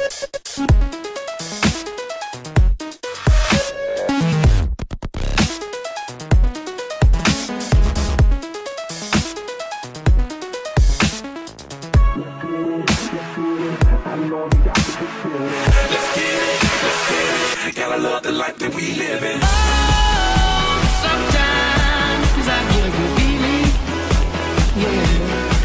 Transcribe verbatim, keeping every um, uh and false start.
Let's get it, let's get it. Gotta love the life that we live in.